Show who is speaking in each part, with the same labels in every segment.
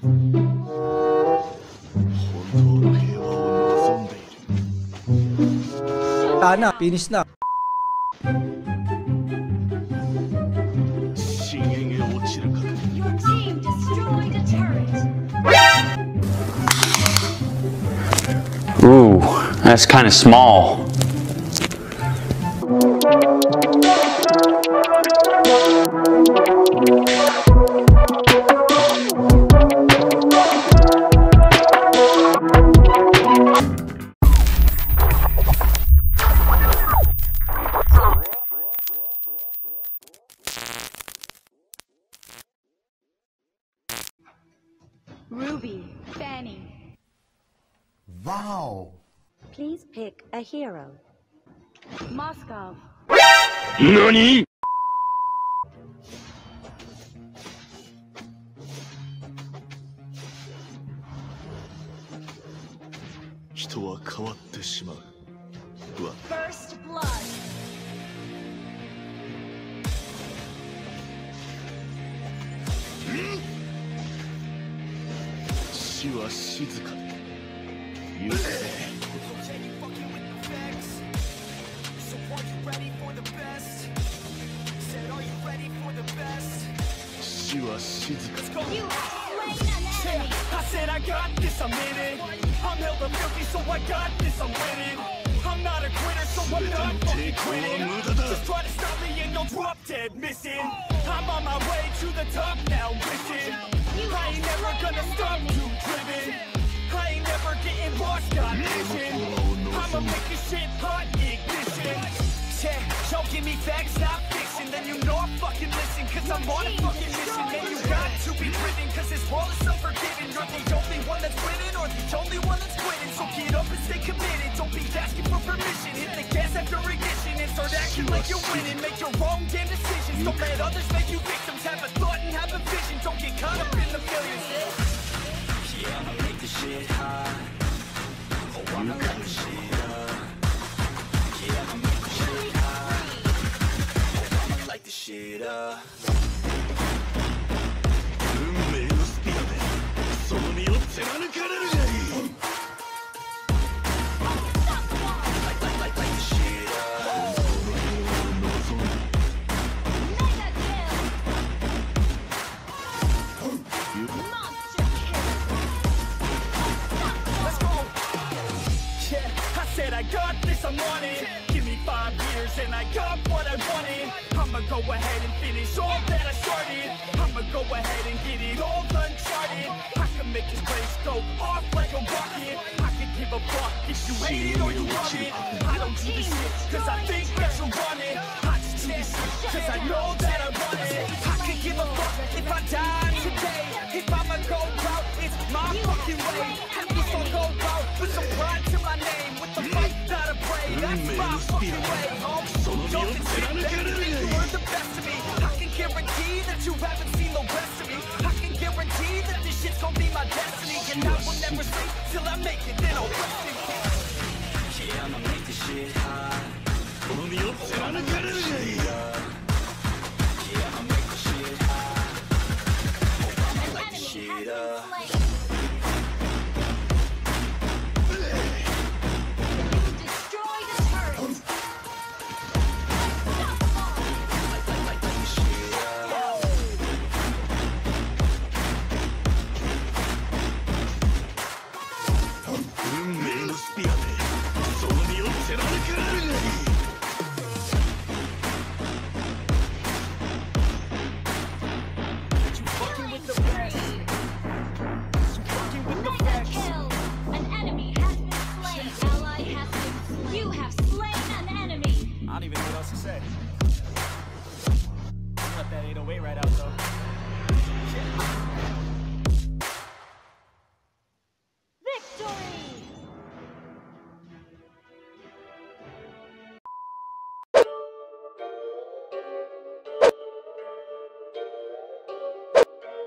Speaker 1: Na, finish na.
Speaker 2: Your team destroyed a turret.
Speaker 3: Ooh, that's kind of small.
Speaker 2: Ruby, Fanny.
Speaker 4: Wow.
Speaker 5: Please pick a hero.
Speaker 2: Moskov.
Speaker 3: NANI?!
Speaker 2: First blood. You have slain an enemy.
Speaker 6: I said I got this, I'm in it. I'm hella filthy, so I got this, I'm winning. I'm not a quitter, so I'm not fucking quitting. Just try to stop me and you'll drop dead missing. I'm on my way to the top now, listen. I ain't never gonna stop too driven. I ain't never getting lost, got vision. I'ma make this shit hot, ignition. Yeah, y'all give me facts, not fiction. Then you know I fucking listen, cause I'm on a fucking mission. Man, you got to be driven, cause this world is unforgiving. You're the only one that's winning, or the only one that's quitting. So get up and stay committed, don't be asking for permission. Hit the gas after ignition and start acting like you're winning. Make your own damn decisions, don't let others make you victims. Have a thought and have a vision, don't get caught up in the millions. Yeah, I'ma make this shit hot. Oh, I'ma light this shit up. Yeah, I'ma make this shit hot. Oh, I'ma light this shit up. I'm on it. Give me 5 years and I got what I wanted. I'ma go ahead and finish all that I started. I'ma go ahead and get it all uncharted. I can make this place go off like a rocket. I can give a fuck if you hate it or you love it. I don't do this shit cause I think that you want it. I just do this shit cause I know that I want it. I can give a fuck if I die today. If I'ma go out, it's my fucking way. At least I'll go out with some pride to my name. With the fuck that I pray, that's my fucking way. Don't think you were the best of me. I can guarantee that you haven't seen the rest of me. I can guarantee that this shit's gonna be my destiny. And I will never sleep till I make it, then I'll rest in peace. Yeah, I'ma make this shit hot. Oh, I'ma make this shit up. Yeah, I'ma make this shit hot. Oh, I'ma light this shit up.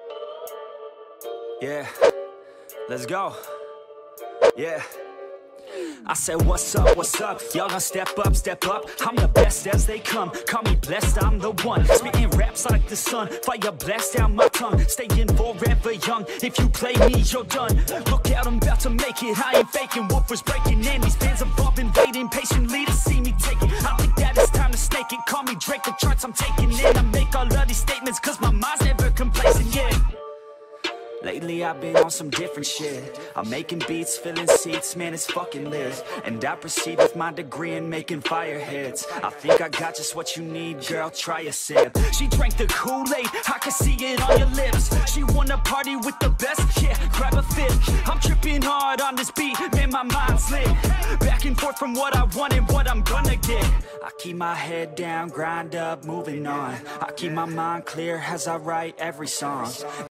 Speaker 7: Yeah, let's go. Yeah,
Speaker 6: I said, what's up, y'all gonna step up, I'm the best as they come, call me blessed, I'm the one, spitting raps like the sun, fire blast down my tongue, staying forever young, if you play me, you're done, look out, I'm about to make it, I ain't faking, woofers breaking, and these fans have all been waiting patiently to see me take it, I think that it's time to snake it, call me Drake, the charts I'm taking in, I make all of these statements, cause my mind's never complacent, yeah. Lately I've been on some different shit, I'm making beats, filling seats, man it's fucking lit. And I proceed with my degree in making fire hits. I think I got just what you need, girl, try a sip. She drank the Kool-Aid, I can see it on your lips. She wanna party with the best, yeah, grab a fit. I'm tripping hard on this beat, man my mind's lit. Back and forth from what I want and what I'm gonna get. I keep my head down, grind up, moving on. I keep my mind clear as I write every song.